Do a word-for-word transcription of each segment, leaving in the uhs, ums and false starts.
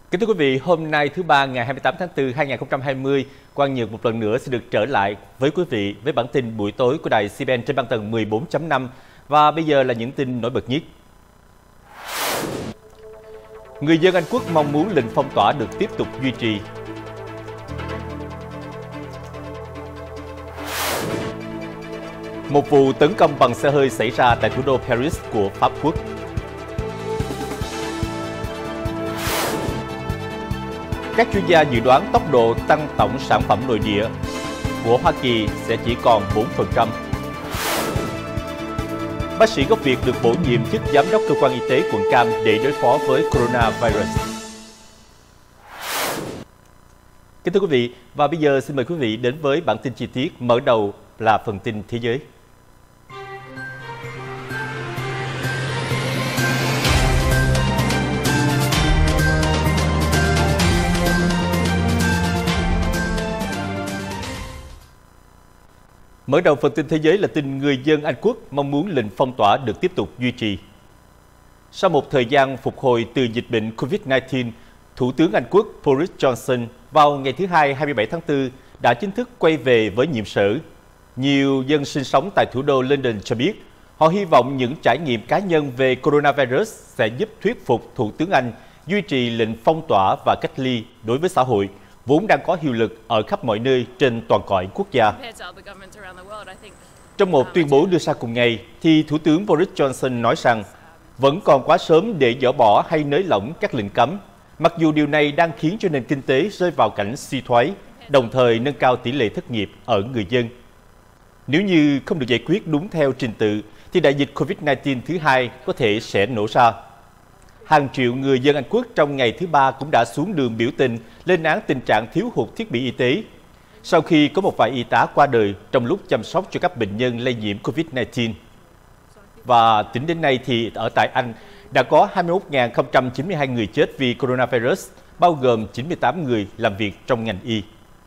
Kính thưa quý vị, hôm nay thứ ba ngày hai mươi tám tháng tư hai nghìn không trăm hai mươi, Quang Nhật một lần nữa sẽ được trở lại với quý vị với bản tin buổi tối của đài xê bê en trên băng tần mười bốn chấm năm và bây giờ là những tin nổi bật nhất. Người dân Anh Quốc mong muốn lệnh phong tỏa được tiếp tục duy trì. Một vụ tấn công bằng xe hơi xảy ra tại thủ đô Paris của Pháp Quốc. Các chuyên gia dự đoán tốc độ tăng tổng sản phẩm nội địa của Hoa Kỳ sẽ chỉ còn bốn phần trăm. Bác sĩ gốc Việt được bổ nhiệm chức giám đốc cơ quan y tế quận Cam để đối phó với coronavirus. Kính thưa quý vị, và bây giờ xin mời quý vị đến với bản tin chi tiết. Mở đầu là phần tin thế giới. Mở đầu phần tin thế giới là tin người dân Anh Quốc mong muốn lệnh phong tỏa được tiếp tục duy trì. Sau một thời gian phục hồi từ dịch bệnh Covid mười chín, Thủ tướng Anh Quốc Boris Johnson vào ngày thứ Hai hai mươi bảy tháng tư đã chính thức quay về với nhiệm sở. Nhiều dân sinh sống tại thủ đô London cho biết họ hy vọng những trải nghiệm cá nhân về coronavirus sẽ giúp thuyết phục Thủ tướng Anh duy trì lệnh phong tỏa và cách ly đối với xã hội, vốn đang có hiệu lực ở khắp mọi nơi trên toàn cõi quốc gia. Trong một tuyên bố đưa ra cùng ngày, thì Thủ tướng Boris Johnson nói rằng vẫn còn quá sớm để dỡ bỏ hay nới lỏng các lệnh cấm, mặc dù điều này đang khiến cho nền kinh tế rơi vào cảnh suy thoái, đồng thời nâng cao tỷ lệ thất nghiệp ở người dân. Nếu như không được giải quyết đúng theo trình tự, thì đại dịch Covid mười chín thứ hai có thể sẽ nổ ra. Hàng triệu người dân Anh Quốc trong ngày thứ ba cũng đã xuống đường biểu tình lên án tình trạng thiếu hụt thiết bị y tế, sau khi có một vài y tá qua đời trong lúc chăm sóc cho các bệnh nhân lây nhiễm Covid mười chín. Và tính đến nay thì ở tại Anh đã có hai mươi mốt nghìn không trăm chín mươi hai người chết vì coronavirus, bao gồm chín mươi tám người làm việc trong ngành y.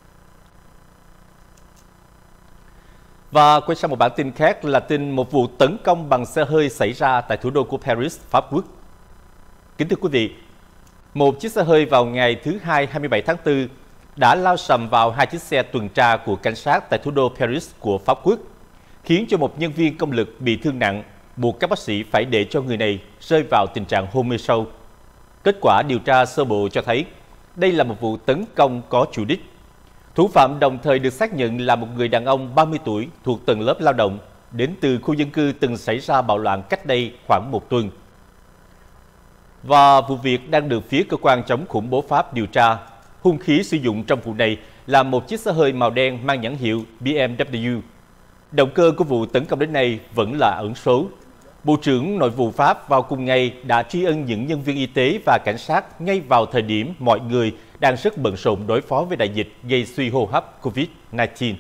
Và quay sang một bản tin khác là tin một vụ tấn công bằng xe hơi xảy ra tại thủ đô của Paris, Pháp Quốc. Kính thưa quý vị, một chiếc xe hơi vào ngày thứ Hai hai mươi bảy tháng tư đã lao sầm vào hai chiếc xe tuần tra của cảnh sát tại thủ đô Paris của Pháp Quốc, khiến cho một nhân viên công lực bị thương nặng, buộc các bác sĩ phải để cho người này rơi vào tình trạng hôn mê sâu. Kết quả điều tra sơ bộ cho thấy đây là một vụ tấn công có chủ đích. Thủ phạm đồng thời được xác nhận là một người đàn ông ba mươi tuổi thuộc tầng lớp lao động, đến từ khu dân cư từng xảy ra bạo loạn cách đây khoảng một tuần. Và vụ việc đang được phía cơ quan chống khủng bố Pháp điều tra. Hung khí sử dụng trong vụ này là một chiếc xe hơi màu đen mang nhãn hiệu B M W. Động cơ của vụ tấn công đến nay vẫn là ẩn số. Bộ trưởng Nội vụ Pháp vào cùng ngày đã tri ân những nhân viên y tế và cảnh sát ngay vào thời điểm mọi người đang rất bận rộn đối phó với đại dịch gây suy hô hấp Covid mười chín.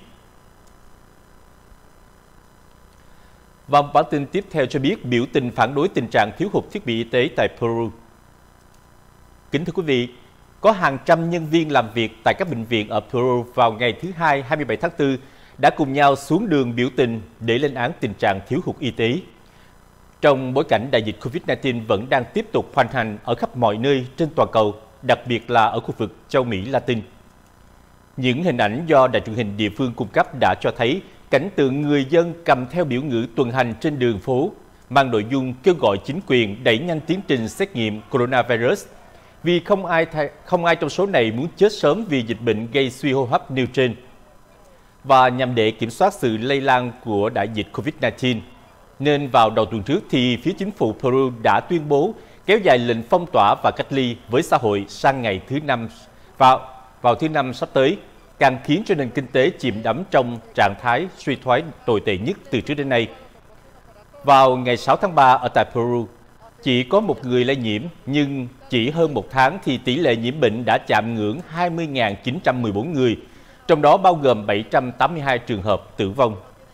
Và bản tin tiếp theo cho biết biểu tình phản đối tình trạng thiếu hụt thiết bị y tế tại Peru. Kính thưa quý vị, có hàng trăm nhân viên làm việc tại các bệnh viện ở Peru vào ngày thứ Hai hai mươi bảy tháng tư đã cùng nhau xuống đường biểu tình để lên án tình trạng thiếu hụt y tế. Trong bối cảnh đại dịch Covid mười chín vẫn đang tiếp tục hoành hành ở khắp mọi nơi trên toàn cầu, đặc biệt là ở khu vực châu Mỹ Latin. Những hình ảnh do đài truyền hình địa phương cung cấp đã cho thấy cảnh tượng người dân cầm theo biểu ngữ tuần hành trên đường phố, mang nội dung kêu gọi chính quyền đẩy nhanh tiến trình xét nghiệm coronavirus, vì không ai không ai trong số này muốn chết sớm vì dịch bệnh gây suy hô hấp nêu trên. Và nhằm để kiểm soát sự lây lan của đại dịch Covid mười chín, nên vào đầu tuần trước thì phía chính phủ Peru đã tuyên bố kéo dài lệnh phong tỏa và cách ly với xã hội sang ngày thứ năm vào vào thứ năm sắp tới, càng khiến cho nền kinh tế chìm đắm trong trạng thái suy thoái tồi tệ nhất từ trước đến nay. Vào ngày sáu tháng ba ở tại Peru, chỉ có một người lây nhiễm, nhưng chỉ hơn một tháng thì tỷ lệ nhiễm bệnh đã chạm ngưỡng hai mươi nghìn chín trăm mười bốn người, trong đó bao gồm bảy trăm tám mươi hai trường hợp tử vong.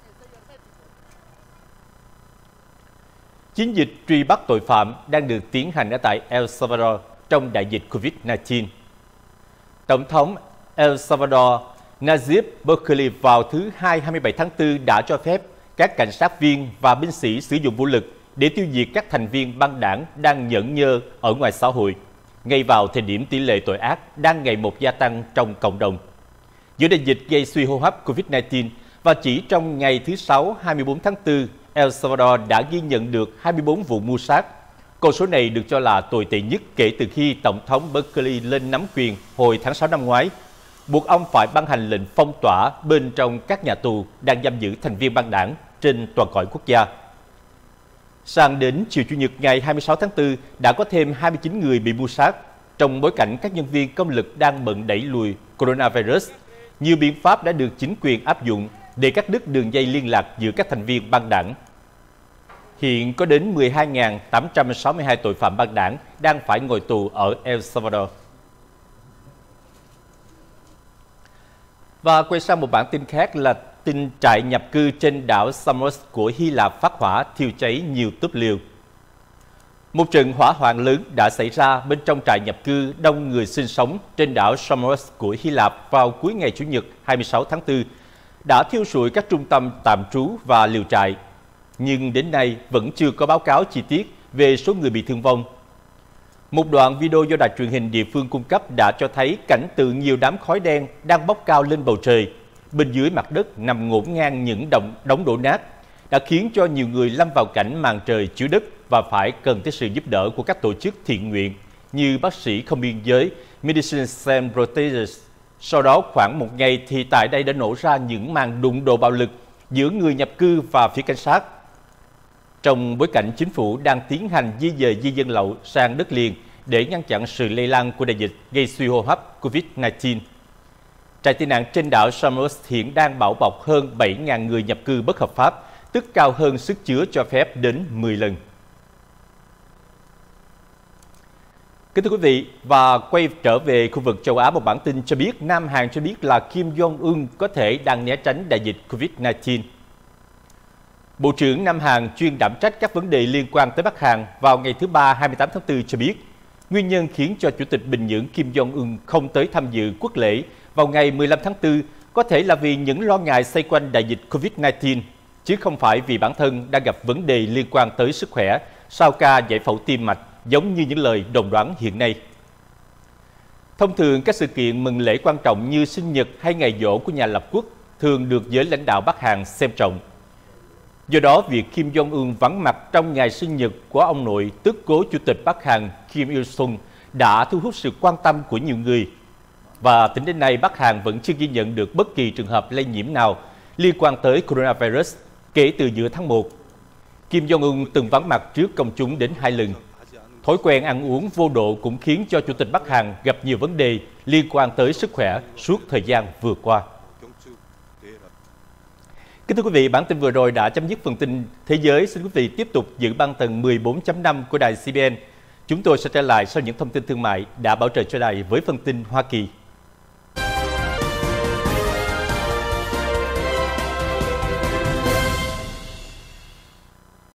Chiến dịch truy bắt tội phạm đang được tiến hành ở tại El Salvador trong đại dịch Covid mười chín. Tổng thống El Salvador Nayib Bukele vào thứ Hai hai mươi bảy tháng tư đã cho phép các cảnh sát viên và binh sĩ sử dụng vũ lực để tiêu diệt các thành viên băng đảng đang nhẫn nhơ ở ngoài xã hội, ngay vào thời điểm tỷ lệ tội ác đang ngày một gia tăng trong cộng đồng. Giữa đại dịch gây suy hô hấp Covid mười chín và chỉ trong ngày thứ Sáu hai mươi tư tháng tư, El Salvador đã ghi nhận được hai mươi tư vụ mưu sát. Con số này được cho là tồi tệ nhất kể từ khi Tổng thống Bukele lên nắm quyền hồi tháng sáu năm ngoái, buộc ông phải ban hành lệnh phong tỏa bên trong các nhà tù đang giam giữ thành viên băng đảng trên toàn cõi quốc gia. Sang đến chiều Chủ nhật ngày hai mươi sáu tháng tư, đã có thêm hai mươi chín người bị mưu sát. Trong bối cảnh các nhân viên công lực đang bận đẩy lùi coronavirus, nhiều biện pháp đã được chính quyền áp dụng để cắt đứt đường dây liên lạc giữa các thành viên băng đảng. Hiện có đến mười hai nghìn tám trăm sáu mươi hai tội phạm băng đảng đang phải ngồi tù ở El Salvador. Và quay sang một bản tin khác là tin trại nhập cư trên đảo Samos của Hy Lạp phát hỏa thiêu cháy nhiều túp lều. Một trận hỏa hoạn lớn đã xảy ra bên trong trại nhập cư đông người sinh sống trên đảo Samos của Hy Lạp vào cuối ngày Chủ nhật hai mươi sáu tháng tư, đã thiêu rụi các trung tâm tạm trú và liều trại. Nhưng đến nay vẫn chưa có báo cáo chi tiết về số người bị thương vong. Một đoạn video do đài truyền hình địa phương cung cấp đã cho thấy cảnh tượng nhiều đám khói đen đang bốc cao lên bầu trời. Bên dưới mặt đất nằm ngổn ngang những đống, đống đổ nát, đã khiến cho nhiều người lâm vào cảnh màn trời chiếu đất và phải cần tới sự giúp đỡ của các tổ chức thiện nguyện như Bác sĩ Không Biên Giới Medicine Sans Frontières. Sau đó khoảng một ngày thì tại đây đã nổ ra những màn đụng độ bạo lực giữa người nhập cư và phía cảnh sát. Trong bối cảnh chính phủ đang tiến hành di dời di dân lậu sang đất liền để ngăn chặn sự lây lan của đại dịch gây suy hô hấp Covid mười chín. Trại tị nạn trên đảo Samos hiện đang bảo bọc hơn bảy nghìn người nhập cư bất hợp pháp, tức cao hơn sức chứa cho phép đến mười lần. Kính thưa quý vị, và quay trở về khu vực châu Á, một bản tin cho biết Nam Hàn cho biết là Kim Jong-un có thể đang né tránh đại dịch Covid mười chín. Bộ trưởng Nam Hàn chuyên đảm trách các vấn đề liên quan tới Bắc Hàn vào ngày thứ Ba hai mươi tám tháng tư cho biết, nguyên nhân khiến cho Chủ tịch Bình Nhưỡng Kim Jong-un không tới tham dự quốc lễ vào ngày mười lăm tháng tư có thể là vì những lo ngại xoay quanh đại dịch Covid mười chín, chứ không phải vì bản thân đang gặp vấn đề liên quan tới sức khỏe sau ca giải phẫu tim mạch, giống như những lời đồn đoán hiện nay. Thông thường, các sự kiện mừng lễ quan trọng như sinh nhật hay ngày giỗ của nhà lập quốc thường được giới lãnh đạo Bắc Hàn xem trọng. Do đó, việc Kim Jong-un vắng mặt trong ngày sinh nhật của ông nội, tức cố Chủ tịch Bắc Hàn Kim Il-sung, đã thu hút sự quan tâm của nhiều người. Và tính đến nay, Bắc Hàn vẫn chưa ghi nhận được bất kỳ trường hợp lây nhiễm nào liên quan tới coronavirus kể từ giữa tháng một. Kim Jong-un từng vắng mặt trước công chúng đến hai lần. Thói quen ăn uống vô độ cũng khiến cho Chủ tịch Bắc Hàn gặp nhiều vấn đề liên quan tới sức khỏe suốt thời gian vừa qua. Kính thưa quý vị, bản tin vừa rồi đã chấm dứt phần tin thế giới. Xin quý vị tiếp tục giữ băng tần mười bốn chấm năm của đài xê bê en. Chúng tôi sẽ trở lại sau những thông tin thương mại đã bảo trợ cho đài với phần tin Hoa Kỳ.